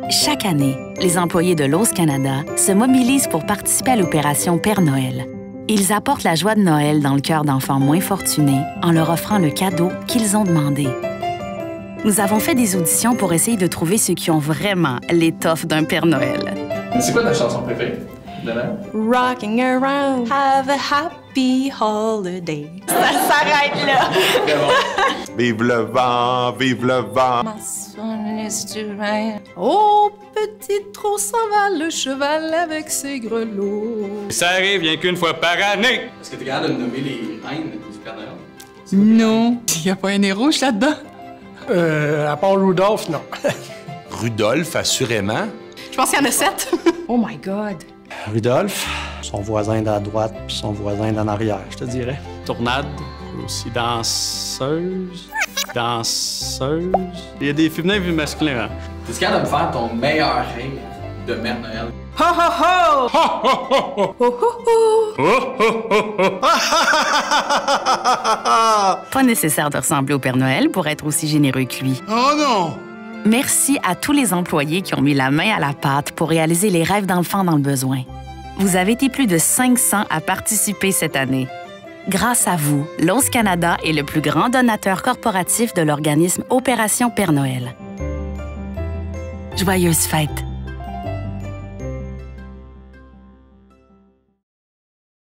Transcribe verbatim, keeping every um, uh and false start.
Chaque année, les employés de Lowe's Canada se mobilisent pour participer à l'opération Père Noël. Ils apportent la joie de Noël dans le cœur d'enfants moins fortunés en leur offrant le cadeau qu'ils ont demandé. Nous avons fait des auditions pour essayer de trouver ceux qui ont vraiment l'étoffe d'un Père Noël. C'est quoi ta chanson préférée de Noël? Rocking around, have a happy holiday. Ça s'arrête là. Vive le vent, vive le vent. My son is to rain. Oh, petit trot s'en va le cheval avec ses grelots. Ça arrive rien qu'une fois par année. Est-ce que tu es capable de me nommer les reines du Père Noël? Non, il n'y a pas un nez rouge là-dedans. Euh, à part Rudolph, non. Rudolph, assurément. Je pense qu'il y en a sept. Oh my God. Rudolph, son voisin d'à droite puis son voisin d'en arrière, je te dirais. Tornade, aussi danseuse, danseuse. Il y a des féminins et des masculins. Hein? T'es capable de me faire ton meilleur rêve de Mère Noël? Ho ho ho! Ho ho ho! Pas nécessaire de ressembler au Père Noël pour être aussi généreux que lui. Oh non! Merci à tous les employés qui ont mis la main à la pâte pour réaliser les rêves d'enfants dans le besoin. Vous avez été plus de cinq cents à participer cette année. Grâce à vous, Lowe's Canada est le plus grand donateur corporatif de l'organisme Opération Père Noël. Joyeuses fêtes!